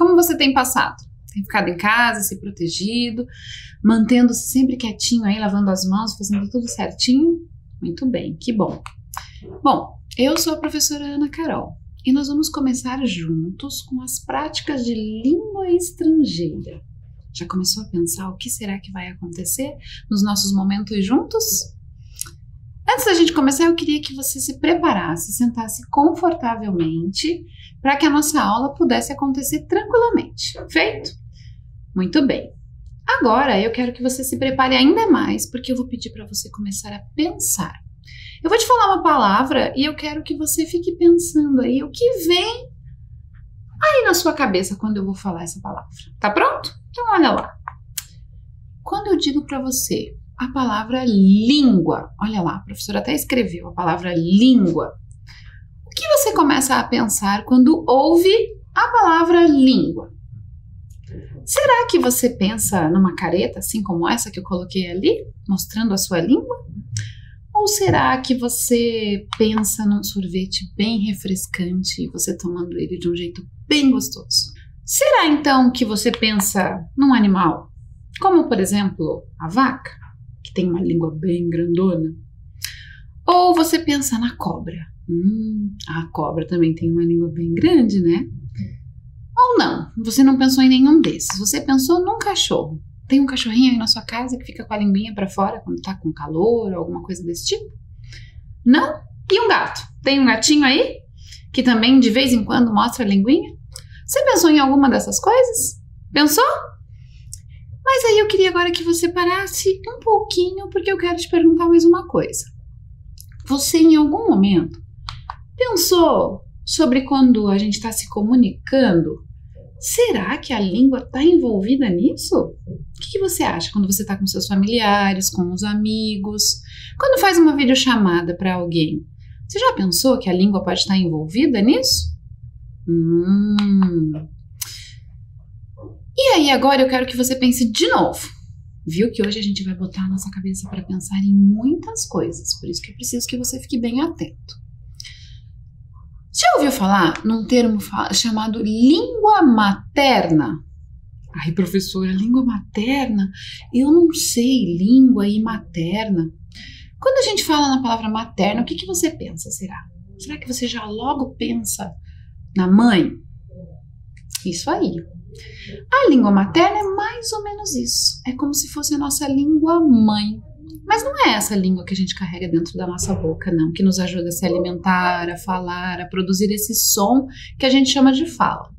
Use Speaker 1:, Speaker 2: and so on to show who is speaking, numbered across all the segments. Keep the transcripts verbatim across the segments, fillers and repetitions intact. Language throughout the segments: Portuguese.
Speaker 1: Como você tem passado? Tem ficado em casa, se protegido, mantendo-se sempre quietinho aí, lavando as mãos, fazendo tudo certinho? Muito bem, que bom. Bom, eu sou a professora Ana Carol e nós vamos começar juntos com as práticas de língua estrangeira. Já começou a pensar o que será que vai acontecer nos nossos momentos juntos? Antes da gente começar, eu queria que você se preparasse, sentasse confortavelmente para que a nossa aula pudesse acontecer tranquilamente. Feito? Muito bem. Agora eu quero que você se prepare ainda mais, porque eu vou pedir para você começar a pensar. Eu vou te falar uma palavra e eu quero que você fique pensando aí o que vem aí na sua cabeça quando eu vou falar essa palavra. Tá pronto? Então olha lá. Quando eu digo para você a palavra língua, olha lá, a professora até escreveu a palavra língua. O que você começa a pensar quando ouve a palavra língua? Será que você pensa numa careta, assim como essa que eu coloquei ali, mostrando a sua língua? Ou será que você pensa num sorvete bem refrescante e você tomando ele de um jeito bem gostoso? Será então que você pensa num animal, como por exemplo a vaca, que tem uma língua bem grandona? Ou você pensa na cobra? Hum, a cobra também tem uma língua bem grande, né? Ou não, você não pensou em nenhum desses, você pensou num cachorro. Tem um cachorrinho aí na sua casa que fica com a linguinha pra fora quando tá com calor ou alguma coisa desse tipo? Não? E um gato? Tem um gatinho aí que também de vez em quando mostra a linguinha? Você pensou em alguma dessas coisas? Pensou? Mas aí eu queria agora que você parasse um pouquinho, porque eu quero te perguntar mais uma coisa. Você em algum momento pensou sobre quando a gente está se comunicando? Será que a língua está envolvida nisso? O que, que você acha quando você está com seus familiares, com os amigos? Quando faz uma videochamada para alguém, você já pensou que a língua pode estar envolvida nisso? Hum... E aí, agora eu quero que você pense de novo. Viu que hoje a gente vai botar a nossa cabeça para pensar em muitas coisas, por isso que eu preciso que você fique bem atento. Já ouviu falar num termo chamado língua materna? Ai, professora, língua materna? Eu não sei língua e materna. Quando a gente fala na palavra materna, o que, que você pensa, será? Será que você já logo pensa na mãe? Isso aí. A língua materna é mais ou menos isso. É como se fosse a nossa língua mãe. Mas não é essa língua que a gente carrega dentro da nossa boca, não, que nos ajuda a se alimentar, a falar, a produzir esse som que a gente chama de fala.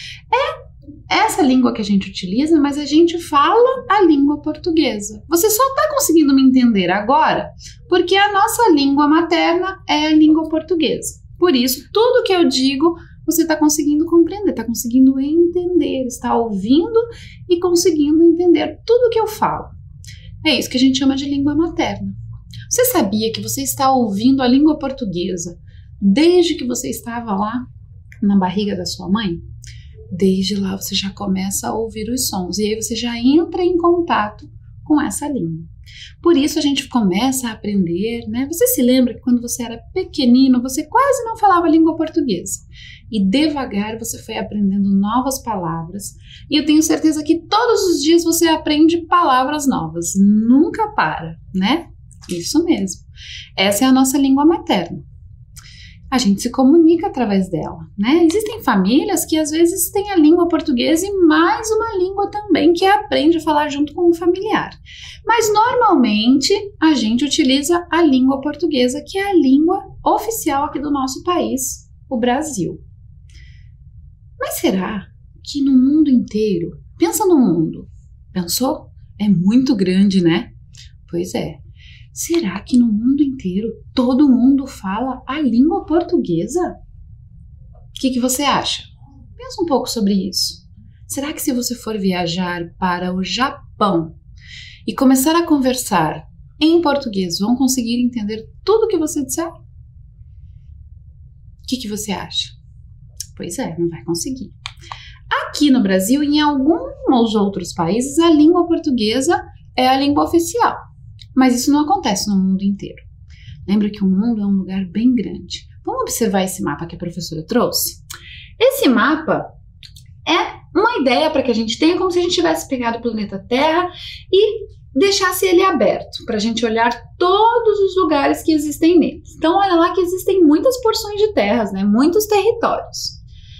Speaker 1: É essa língua que a gente utiliza, mas a gente fala a língua portuguesa. Você só está conseguindo me entender agora porque a nossa língua materna é a língua portuguesa. Por isso, tudo que eu digo, você está conseguindo compreender, está conseguindo entender, está ouvindo e conseguindo entender tudo que eu falo. É isso que a gente chama de língua materna. Você sabia que você está ouvindo a língua portuguesa desde que você estava lá na barriga da sua mãe? Desde lá você já começa a ouvir os sons e aí você já entra em contato com essa língua. Por isso a gente começa a aprender, né? Você se lembra que quando você era pequenino, você quase não falava língua portuguesa. E devagar você foi aprendendo novas palavras. E eu tenho certeza que todos os dias você aprende palavras novas. Nunca para, né? Isso mesmo. Essa é a nossa língua materna. A gente se comunica através dela, né? Existem famílias que às vezes têm a língua portuguesa e mais uma língua também que aprende a falar junto com o familiar. Mas normalmente a gente utiliza a língua portuguesa, que é a língua oficial aqui do nosso país, o Brasil. Mas será que no mundo inteiro, pensa no mundo, pensou? É muito grande, né? Pois é. Será que no mundo inteiro todo mundo fala a língua portuguesa? O que, que você acha? Pensa um pouco sobre isso. Será que se você for viajar para o Japão e começar a conversar em português, vão conseguir entender tudo o que você disser? O que, que você acha? Pois é, não vai conseguir. Aqui no Brasil e em alguns outros países, a língua portuguesa é a língua oficial. Mas isso não acontece no mundo inteiro. Lembra que o mundo é um lugar bem grande. Vamos observar esse mapa que a professora trouxe? Esse mapa é uma ideia para que a gente tenha, como se a gente tivesse pegado o planeta Terra e deixasse ele aberto, para a gente olhar todos os lugares que existem nele. Então, olha lá que existem muitas porções de terras, né? Muitos territórios.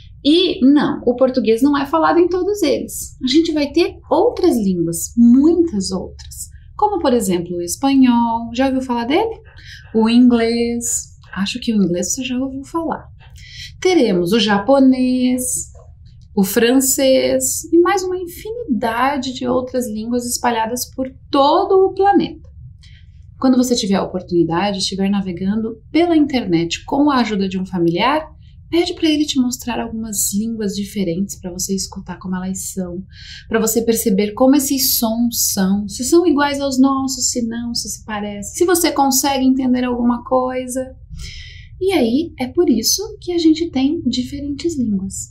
Speaker 1: E não, o português não é falado em todos eles. A gente vai ter outras línguas, muitas outras. Como, por exemplo, o espanhol. Já ouviu falar dele? O inglês. Acho que o inglês você já ouviu falar. Teremos o japonês, o francês e mais uma infinidade de outras línguas espalhadas por todo o planeta. Quando você tiver a oportunidade, estiver navegando pela internet com a ajuda de um familiar, pede para ele te mostrar algumas línguas diferentes para você escutar como elas são, para você perceber como esses sons são, se são iguais aos nossos, se não, se se parecem, se você consegue entender alguma coisa. E aí é por isso que a gente tem diferentes línguas.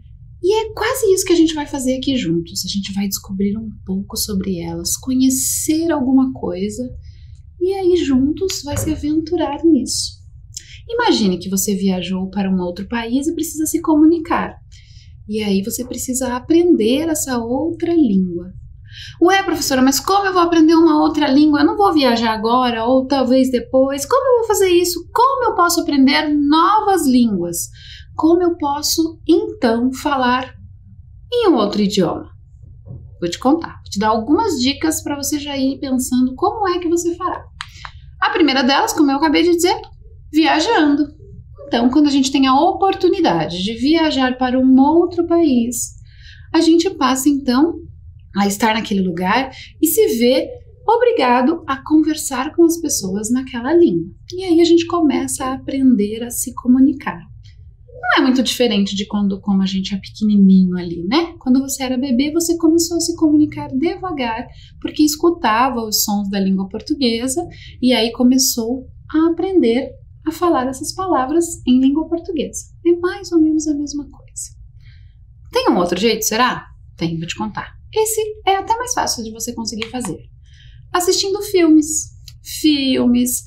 Speaker 1: E é quase isso que a gente vai fazer aqui juntos. A gente vai descobrir um pouco sobre elas, conhecer alguma coisa e aí juntos vai se aventurar nisso. Imagine que você viajou para um outro país e precisa se comunicar. E aí você precisa aprender essa outra língua. Ué, professora, mas como eu vou aprender uma outra língua? Eu não vou viajar agora ou talvez depois. Como eu vou fazer isso? Como eu posso aprender novas línguas? Como eu posso, então, falar em um outro idioma? Vou te contar, vou te dar algumas dicas para você já ir pensando como é que você fará. A primeira delas, como eu acabei de dizer, viajando. Então, quando a gente tem a oportunidade de viajar para um outro país, a gente passa, então, a estar naquele lugar e se vê obrigado a conversar com as pessoas naquela língua. E aí a gente começa a aprender a se comunicar. Não é muito diferente de quando, como a gente é pequenininho ali, né? Quando você era bebê, você começou a se comunicar devagar, porque escutava os sons da língua portuguesa e aí começou a aprender a falar essas palavras em língua portuguesa. É mais ou menos a mesma coisa. Tem um outro jeito, será? Tem, vou te contar. Esse é até mais fácil de você conseguir fazer. Assistindo filmes, filmes,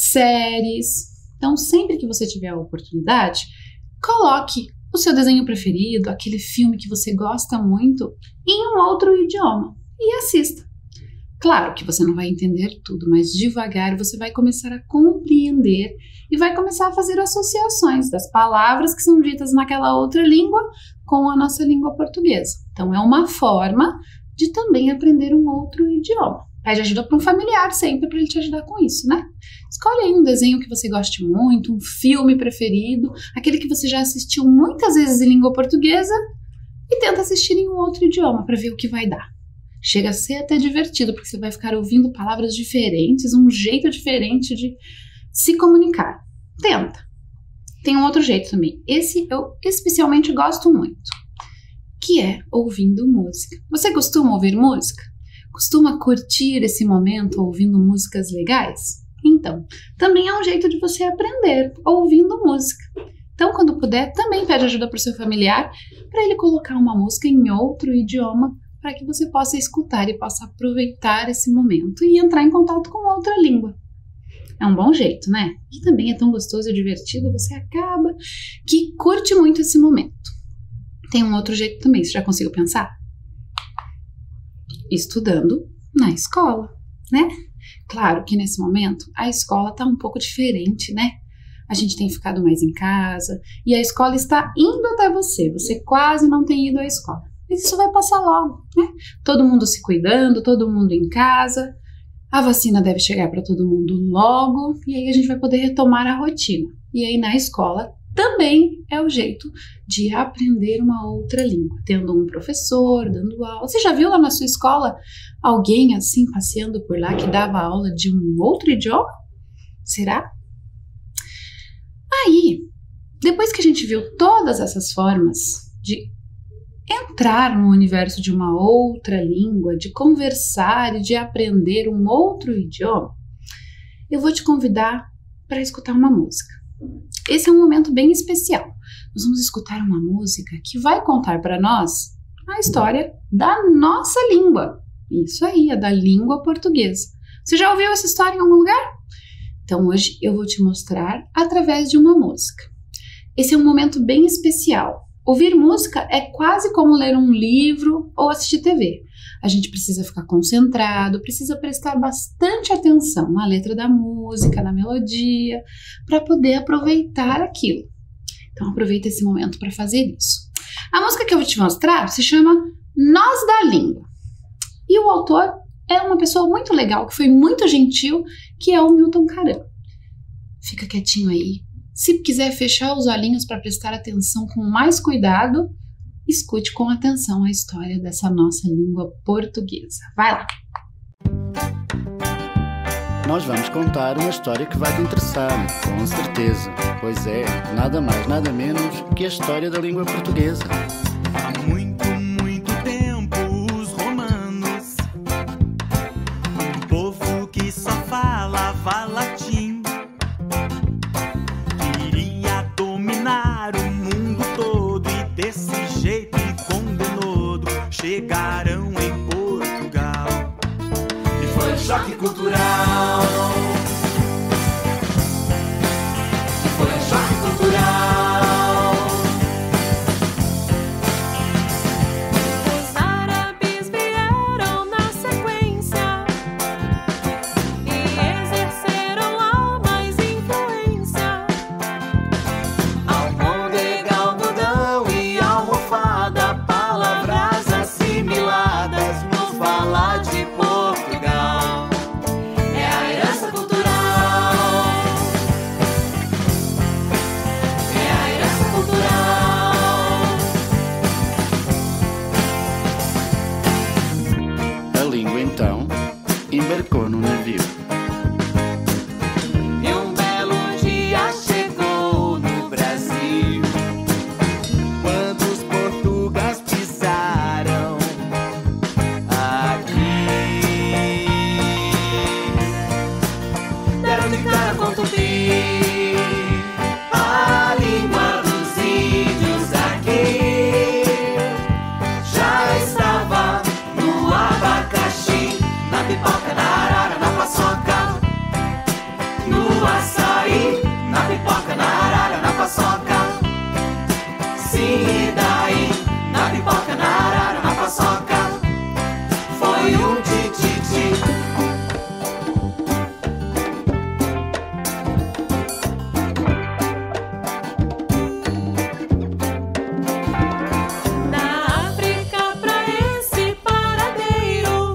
Speaker 1: séries. Então, sempre que você tiver a oportunidade, coloque o seu desenho preferido, aquele filme que você gosta muito, em um outro idioma e assista. Claro que você não vai entender tudo, mas devagar você vai começar a compreender e vai começar a fazer associações das palavras que são ditas naquela outra língua com a nossa língua portuguesa. Então é uma forma de também aprender um outro idioma. Pede ajuda para um familiar sempre para ele te ajudar com isso, né? Escolhe aí um desenho que você goste muito, um filme preferido, aquele que você já assistiu muitas vezes em língua portuguesa e tenta assistir em um outro idioma para ver o que vai dar. Chega a ser até divertido, porque você vai ficar ouvindo palavras diferentes, um jeito diferente de se comunicar. Tenta. Tem um outro jeito também. Esse eu especialmente gosto muito, que é ouvindo música. Você costuma ouvir música? Costuma curtir esse momento ouvindo músicas legais? Então, também é um jeito de você aprender ouvindo música. Então, quando puder, também pede ajuda para o seu familiar para ele colocar uma música em outro idioma para que você possa escutar e possa aproveitar esse momento e entrar em contato com outra língua. É um bom jeito, né? E também é tão gostoso e divertido, você acaba que curte muito esse momento. Tem um outro jeito também, você já conseguiu pensar? Estudando na escola, né? Claro que nesse momento a escola está um pouco diferente, né? A gente tem ficado mais em casa e a escola está indo até você, você quase não tem ido à escola. Mas isso vai passar logo, né? Todo mundo se cuidando, todo mundo em casa. A vacina deve chegar para todo mundo logo e aí a gente vai poder retomar a rotina. E aí na escola também é o jeito de aprender uma outra língua, tendo um professor, dando aula. Você já viu lá na sua escola alguém assim passeando por lá que dava aula de um outro idioma? Será? Aí, depois que a gente viu todas essas formas de entrar no universo de uma outra língua, de conversar e de aprender um outro idioma, eu vou te convidar para escutar uma música. Esse é um momento bem especial. Nós vamos escutar uma música que vai contar para nós a história da nossa língua. Isso aí, é da língua portuguesa. Você já ouviu essa história em algum lugar? Então hoje eu vou te mostrar através de uma música. Esse é um momento bem especial. Ouvir música é quase como ler um livro ou assistir T V. A gente precisa ficar concentrado, precisa prestar bastante atenção na letra da música, na melodia, para poder aproveitar aquilo. Então aproveita esse momento para fazer isso. A música que eu vou te mostrar se chama Nós da Língua. E o autor é uma pessoa muito legal, que foi muito gentil, que é o Milton Caram. Fica quietinho aí. Se quiser fechar os olhinhos para prestar atenção com mais cuidado, escute com atenção a história dessa nossa língua portuguesa. Vai lá!
Speaker 2: Nós vamos contar uma história que vai te interessar, com certeza. Pois é, nada mais, nada menos que a história da língua portuguesa.
Speaker 3: Há muito, muito tempo os romanos, um povo que só falava latim, queria dominar o mundo todo e desse jeito condenou, chegaram em Portugal e foi um choque cultural. Foi um choque cultural.
Speaker 4: Os árabes vieram na sequência e exerceram a mais influência.
Speaker 3: Almôndega, algodão e almofada, palavras assimiladas no falar de Portugal. É a herança cultural. É a herança cultural.
Speaker 2: A língua, então, embarcou no navio.
Speaker 3: E um belo dia chegou no Brasil, quando os portugueses pisaram aqui, deram de cara com tupi, a língua dos índios aqui já estava no abacaxi, na pipoca, na arara, na paçoca, no açaí, na pipoca, na arara, na paçoca. Sim, e daí? Na pipoca, na arara, na paçoca. Foi um tititi.
Speaker 4: Da África pra esse paradeiro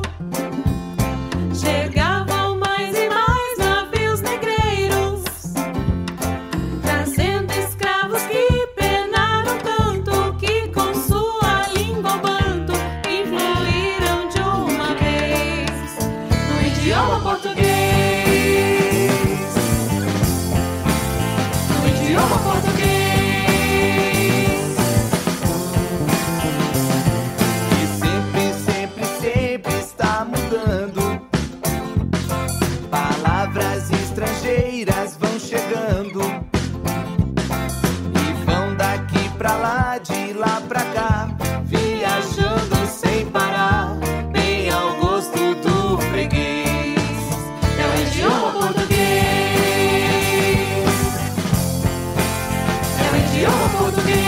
Speaker 4: chegavam mais e mais navios negreiros, trazendo escravos que penaram tanto que com sua língua banto influíram de uma vez no idioma português. No idioma português.
Speaker 3: E sempre, sempre, sempre está mudando. Palavras estrangeiras vão chegando e vão daqui pra lá, de lá pra cá, viajando sem parar, bem ao gosto do freguês. É o idioma português. É o idioma português.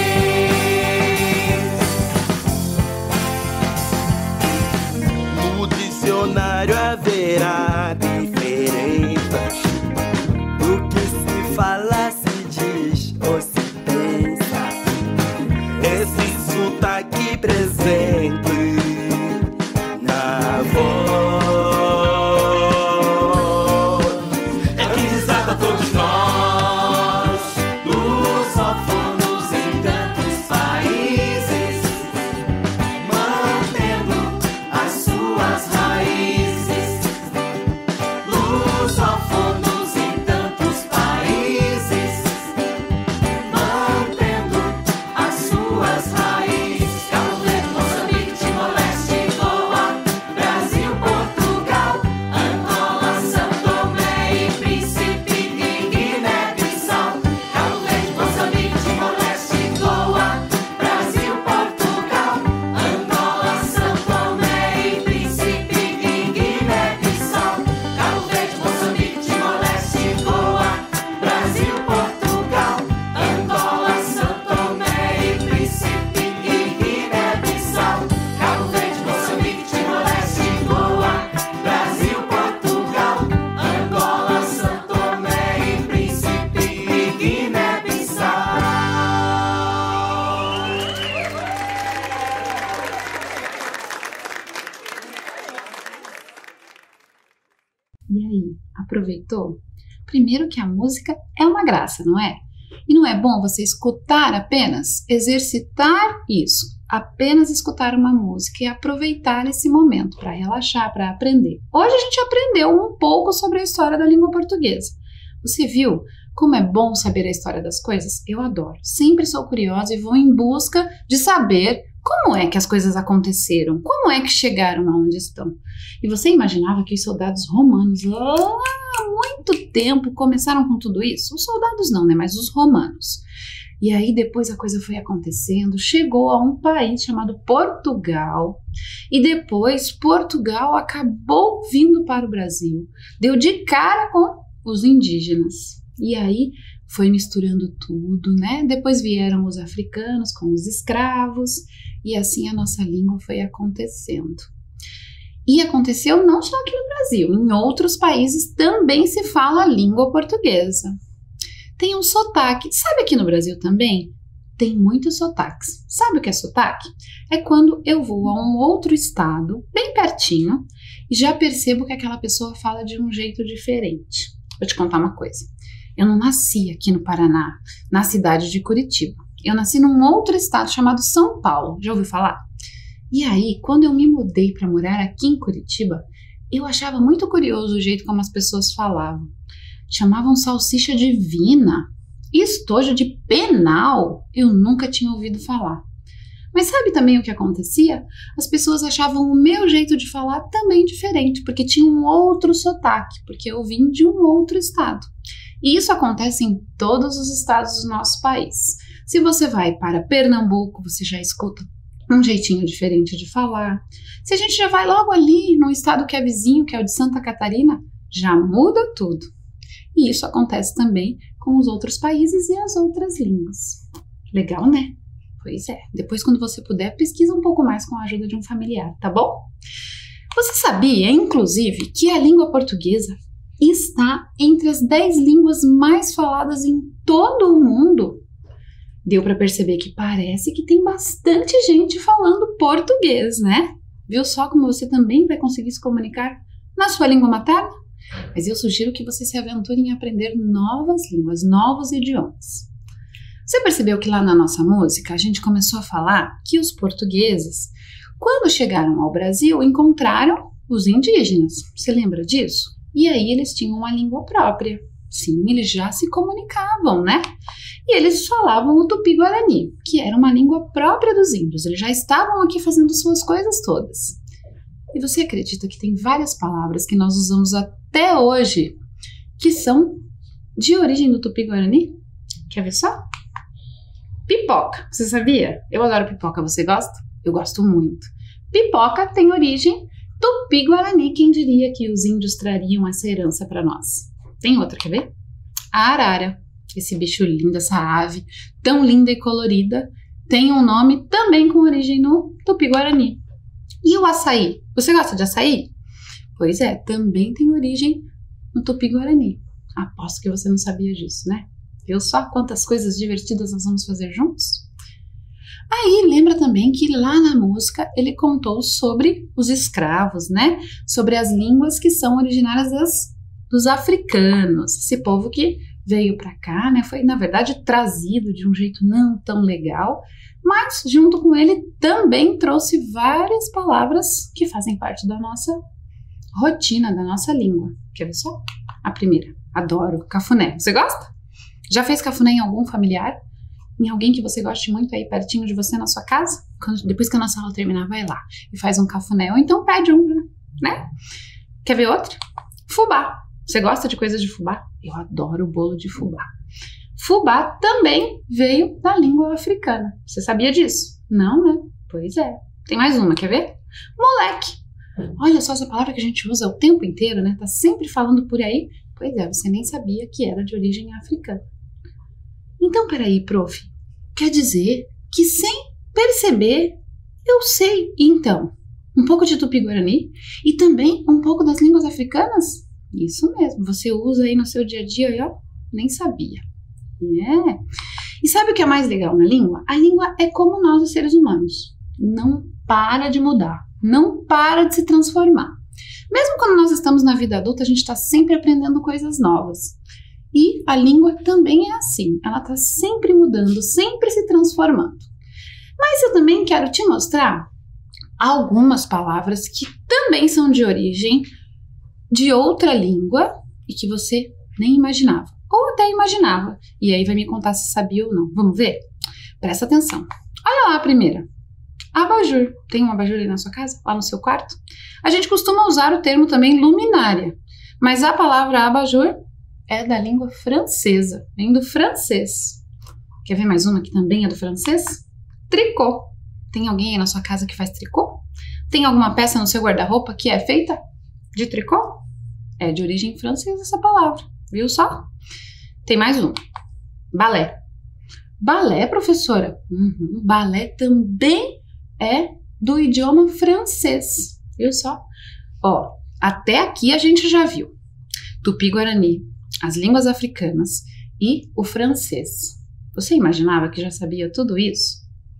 Speaker 3: No dicionário haverá diferenças do que se fala, se diz ou se pensa. Esse sotaque presente na voz é que desata todos nós, lusófonos em tantos países, mantendo as suas raízes. Lusófonos em tantos países, mantendo as suas raízes. Cabo Verde, Moçambique,
Speaker 1: E aí, aproveitou? Primeiro que a música é uma graça, não é? E não é bom você escutar apenas, exercitar isso, apenas escutar uma música e aproveitar esse momento para relaxar, para aprender. Hoje a gente aprendeu um pouco sobre a história da língua portuguesa. Você viu como é bom saber a história das coisas? Eu adoro. Sempre sou curiosa e vou em busca de saber como é que as coisas aconteceram, como é que chegaram aonde estão. E você imaginava que os soldados romanos lá há muito tempo começaram com tudo isso? Os soldados não, né? Mas os romanos. E aí depois a coisa foi acontecendo, chegou a um país chamado Portugal, e depois Portugal acabou vindo para o Brasil, deu de cara com os indígenas, e aí foi misturando tudo, né? Depois vieram os africanos com os escravos, e assim a nossa língua foi acontecendo. E aconteceu não só aqui no Brasil, em outros países também se fala a língua portuguesa. Tem um sotaque. Sabe aqui no Brasil também? Tem muitos sotaques. Sabe o que é sotaque? É quando eu vou a um outro estado, bem pertinho, e já percebo que aquela pessoa fala de um jeito diferente. Vou te contar uma coisa. Eu não nasci aqui no Paraná, na cidade de Curitiba. Eu nasci num outro estado chamado São Paulo. Já ouviu falar? E aí, quando eu me mudei para morar aqui em Curitiba, eu achava muito curioso o jeito como as pessoas falavam. Chamavam salsicha de vina e estojo de penal. Eu nunca tinha ouvido falar. Mas sabe também o que acontecia? As pessoas achavam o meu jeito de falar também diferente, porque tinha um outro sotaque, porque eu vim de um outro estado. E isso acontece em todos os estados do nosso país. Se você vai para Pernambuco, você já escuta um jeitinho diferente de falar. Se a gente já vai logo ali no estado que é vizinho, que é o de Santa Catarina, já muda tudo. E isso acontece também com os outros países e as outras línguas. Legal, né? Pois é. Depois, quando você puder, pesquisa um pouco mais com a ajuda de um familiar, tá bom? Você sabia, inclusive, que a língua portuguesa está entre as dez línguas mais faladas em todo o mundo? Deu para perceber que parece que tem bastante gente falando português, né? Viu só como você também vai conseguir se comunicar na sua língua materna? Mas eu sugiro que você se aventure em aprender novas línguas, novos idiomas. Você percebeu que lá na nossa música a gente começou a falar que os portugueses, quando chegaram ao Brasil, encontraram os indígenas. Você lembra disso? E aí eles tinham uma língua própria. Sim, eles já se comunicavam, né? E eles falavam o Tupi-Guarani, que era uma língua própria dos índios. Eles já estavam aqui fazendo suas coisas todas. E você acredita que tem várias palavras que nós usamos até hoje que são de origem do Tupi-Guarani? Quer ver só? Pipoca. Você sabia? Eu adoro pipoca. Você gosta? Eu gosto muito. Pipoca tem origem Tupi-Guarani. Quem diria que os índios trariam essa herança para nós? Tem outra, quer ver? A arara. Esse bicho lindo, essa ave tão linda e colorida, tem um nome também com origem no Tupi-Guarani. E o açaí? Você gosta de açaí? Pois é, também tem origem no Tupi-Guarani. Aposto que você não sabia disso, né? Viu só quantas coisas divertidas nós vamos fazer juntos? Aí, lembra também que lá na música ele contou sobre os escravos, né? Sobre as línguas que são originárias das, dos africanos. Esse povo que veio para cá, né? Foi, na verdade, trazido de um jeito não tão legal, mas junto com ele também trouxe várias palavras que fazem parte da nossa rotina, da nossa língua. Quer ver só? A primeira. Adoro. Cafuné. Você gosta? Já fez cafuné em algum familiar? Em alguém que você goste muito aí pertinho de você na sua casa? Quando, depois que a nossa aula terminar, vai lá e faz um cafuné. Ou então pede um, né? Quer ver outro? Fubá. Você gosta de coisas de fubá? Eu adoro o bolo de fubá. Fubá também veio da língua africana. Você sabia disso? Não, né? Pois é. Tem mais uma, quer ver? Moleque. Olha só essa palavra que a gente usa o tempo inteiro, né? Tá sempre falando por aí. Pois é, você nem sabia que era de origem africana. Então, peraí, prof. Quer dizer que sem perceber, eu sei, então, um pouco de Tupi-Guarani e também um pouco das línguas africanas? Isso mesmo, você usa aí no seu dia a dia e ó, nem sabia. É. E sabe o que é mais legal na língua? A língua é como nós, os seres humanos. Não para de mudar, não para de se transformar. Mesmo quando nós estamos na vida adulta, a gente está sempre aprendendo coisas novas. E a língua também é assim, ela está sempre mudando, sempre se transformando. Mas eu também quero te mostrar algumas palavras que também são de origem de outra língua e que você nem imaginava, ou até imaginava. E aí vai me contar se sabia ou não. Vamos ver? Presta atenção. Olha lá a primeira. Abajur. Tem um abajur aí na sua casa? Lá no seu quarto? A gente costuma usar o termo também luminária, mas a palavra abajur é da língua francesa, vem do francês. Quer ver mais uma que também é do francês? Tricô. Tem alguém aí na sua casa que faz tricô? Tem alguma peça no seu guarda-roupa que é feita de tricô? É de origem francesa essa palavra, viu só? Tem mais uma. Balé. Balé, professora? Uhum. Balé também é do idioma francês, viu só? Ó, até aqui a gente já viu Tupi-Guarani, as línguas africanas e o francês. Você imaginava que já sabia tudo isso?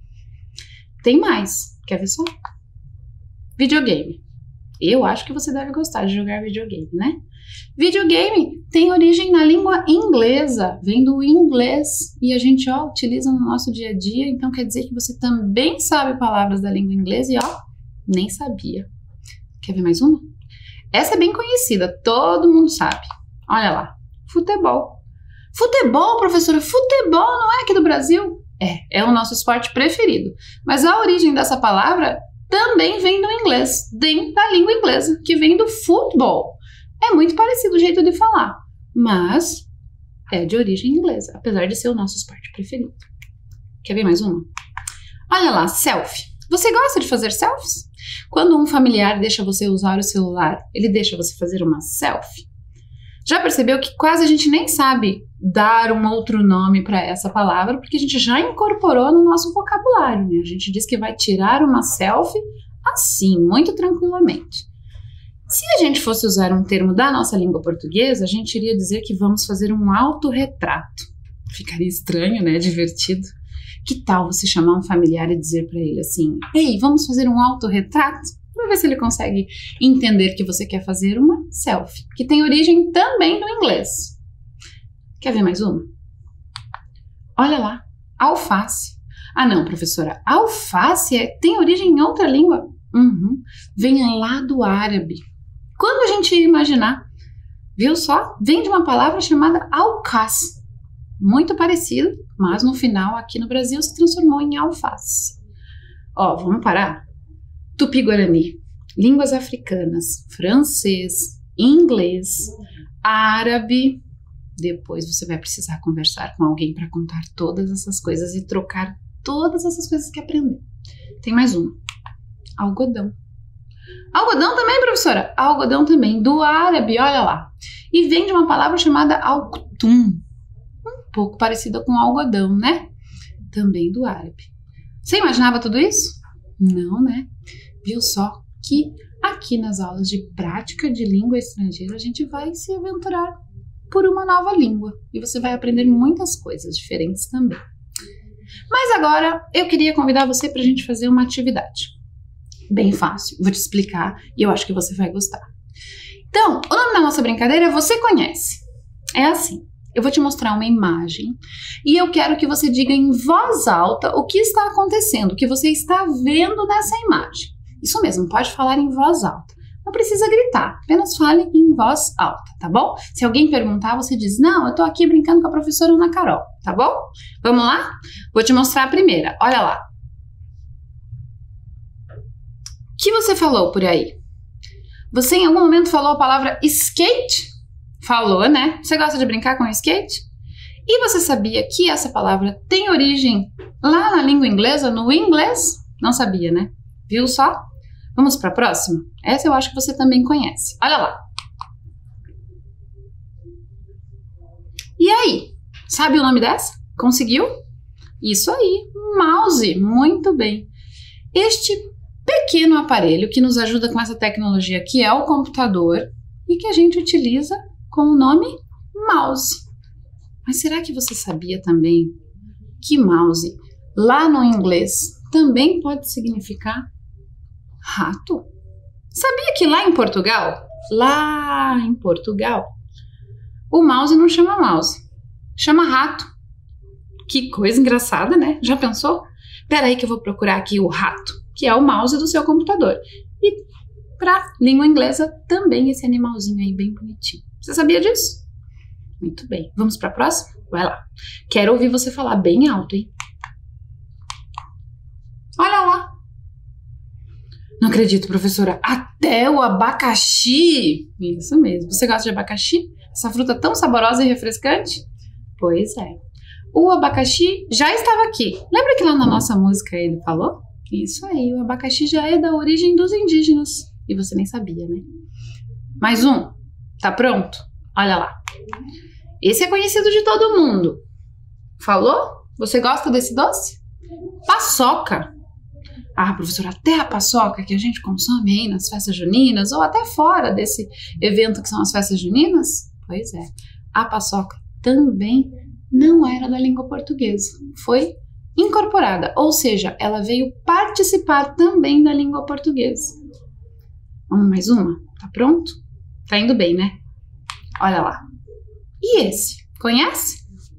Speaker 1: Tem mais, quer ver só? Videogame. Eu acho que você deve gostar de jogar videogame, né? Videogame tem origem na língua inglesa, vem do inglês e a gente, ó, utiliza no nosso dia a dia, então quer dizer que você também sabe palavras da língua inglesa e, ó, nem sabia. Quer ver mais uma? Essa é bem conhecida, todo mundo sabe. Olha lá, futebol. Futebol, professora, futebol não é aqui do Brasil? É, é o nosso esporte preferido, mas a origem dessa palavra também vem do inglês, vem da língua inglesa, que vem do futebol. É muito parecido o jeito de falar, mas é de origem inglesa, apesar de ser o nosso esporte preferido. Quer ver mais uma? Olha lá, selfie. Você gosta de fazer selfies? Quando um familiar deixa você usar o celular, ele deixa você fazer uma selfie? Já percebeu que quase a gente nem sabe dar um outro nome para essa palavra, porque a gente já incorporou no nosso vocabulário, né? A gente diz que vai tirar uma selfie assim, muito tranquilamente. Se a gente fosse usar um termo da nossa língua portuguesa, a gente iria dizer que vamos fazer um autorretrato. Ficaria estranho, né? Divertido. Que tal você chamar um familiar e dizer para ele assim: ei, vamos fazer um autorretrato? Para ver se ele consegue entender que você quer fazer uma selfie, que tem origem também no inglês. Quer ver mais uma? Olha lá, alface. Ah não, professora, alface é, tem origem em outra língua? Uhum, vem lá do árabe. Quando a gente ia imaginar? Viu só? Vem de uma palavra chamada alcaz. Muito parecido, mas no final aqui no Brasil se transformou em alface. Ó, vamos parar? Tupi-Guarani, línguas africanas, francês, inglês, árabe. Depois você vai precisar conversar com alguém para contar todas essas coisas e trocar todas essas coisas que aprendeu. Tem mais uma. Algodão. Algodão também, professora? Algodão também, do árabe, olha lá. E vem de uma palavra chamada alkutum. Um pouco parecida com algodão, né? Também do árabe. Você imaginava tudo isso? Não, né? Viu só que aqui nas aulas de prática de língua estrangeira a gente vai se aventurar por uma nova língua e você vai aprender muitas coisas diferentes também. Mas agora eu queria convidar você para a gente fazer uma atividade bem fácil, vou te explicar e eu acho que você vai gostar. Então, o nome da nossa brincadeira você conhece, é assim. Eu vou te mostrar uma imagem e eu quero que você diga em voz alta o que está acontecendo, o que você está vendo nessa imagem. Isso mesmo, pode falar em voz alta. Não precisa gritar, apenas fale em voz alta, tá bom? Se alguém perguntar, você diz, não, eu tô aqui brincando com a professora Ana Carol, tá bom? Vamos lá? Vou te mostrar a primeira, olha lá. O que você falou por aí? Você em algum momento falou a palavra skate? Falou, né? Você gosta de brincar com skate? E você sabia que essa palavra tem origem lá na língua inglesa, no inglês? Não sabia, né? Viu só? Vamos para a próxima? Essa eu acho que você também conhece. Olha lá. E aí? Sabe o nome dessa? Conseguiu? Isso aí, mouse. Muito bem. Este pequeno aparelho que nos ajuda com essa tecnologia que é o computador e que a gente utiliza com o nome mouse. Mas será que você sabia também que mouse, lá no inglês, também pode significar rato? Sabia que lá em Portugal lá em Portugal, o mouse não chama mouse, chama rato. Que coisa engraçada, né? Já pensou? Pera aí que eu vou procurar aqui o rato, que é o mouse do seu computador. E para língua inglesa também esse animalzinho aí bem bonitinho. Você sabia disso? Muito bem. Vamos para a próxima? Vai lá. Quero ouvir você falar bem alto, hein? Olha lá. Não acredito, professora. Até o abacaxi. Isso mesmo. Você gosta de abacaxi? Essa fruta tão saborosa e refrescante? Pois é. O abacaxi já estava aqui. Lembra que lá na nossa música ele falou? Isso aí, o abacaxi já é da origem dos indígenas. E você nem sabia, né? Mais um. Tá pronto? Olha lá. Esse é conhecido de todo mundo. Falou? Você gosta desse doce? Paçoca. Ah, professora, até a paçoca que a gente consome aí nas festas juninas ou até fora desse evento que são as festas juninas? Pois é. A paçoca também não era da língua portuguesa. Foi incorporada, ou seja, ela veio participar também da língua portuguesa. Vamos mais uma? Tá pronto? Tá indo bem, né? Olha lá. E esse? Conhece?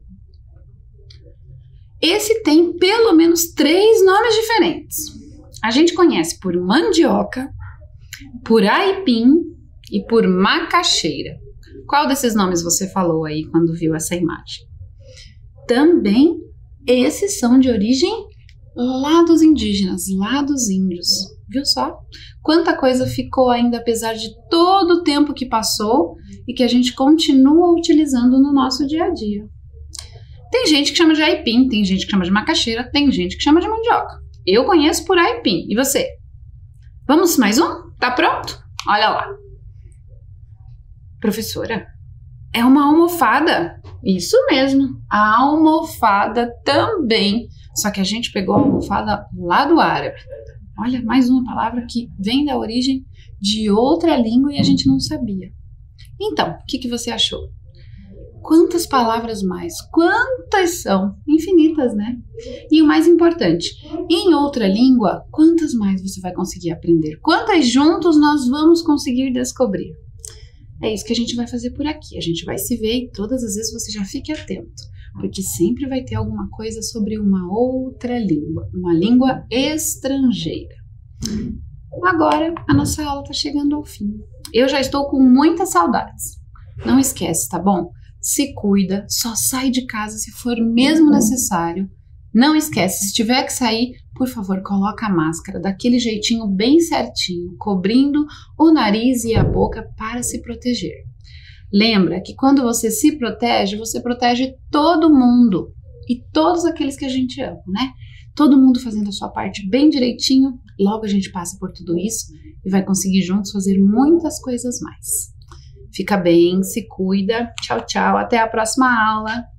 Speaker 1: Esse tem pelo menos três nomes diferentes. A gente conhece por mandioca, por aipim e por macaxeira. Qual desses nomes você falou aí quando viu essa imagem? Também esses são de origem lá dos indígenas, lá dos índios. Viu só? Quanta coisa ficou ainda apesar de todo o tempo que passou e que a gente continua utilizando no nosso dia a dia. Tem gente que chama de aipim, tem gente que chama de macaxeira, tem gente que chama de mandioca. Eu conheço por aipim. E você? Vamos mais um? Tá pronto? Olha lá. Professora, é uma almofada. Isso mesmo, a almofada também. Só que a gente pegou a almofada lá do árabe. Olha, mais uma palavra que vem da origem de outra língua e a gente não sabia. Então, o que, que você achou? Quantas palavras mais? Quantas são? Infinitas, né? E o mais importante, em outra língua, quantas mais você vai conseguir aprender? Quantas juntos nós vamos conseguir descobrir? É isso que a gente vai fazer por aqui. A gente vai se ver e todas as vezes você já fique atento, porque sempre vai ter alguma coisa sobre uma outra língua, uma língua estrangeira. Agora, a nossa aula está chegando ao fim. Eu já estou com muitas saudades. Não esquece, tá bom? Se cuida, só sai de casa se for mesmo necessário. Não esquece, se tiver que sair, por favor, coloca a máscara daquele jeitinho bem certinho, cobrindo o nariz e a boca para se proteger. Lembra que quando você se protege, você protege todo mundo e todos aqueles que a gente ama, né? Todo mundo fazendo a sua parte bem direitinho, logo a gente passa por tudo isso e vai conseguir juntos fazer muitas coisas mais. Fica bem, se cuida. Tchau, tchau. Até a próxima aula.